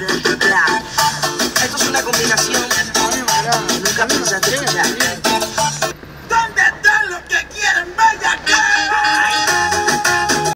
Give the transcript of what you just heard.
Esto es una combinación que nunca pensaste escuchar.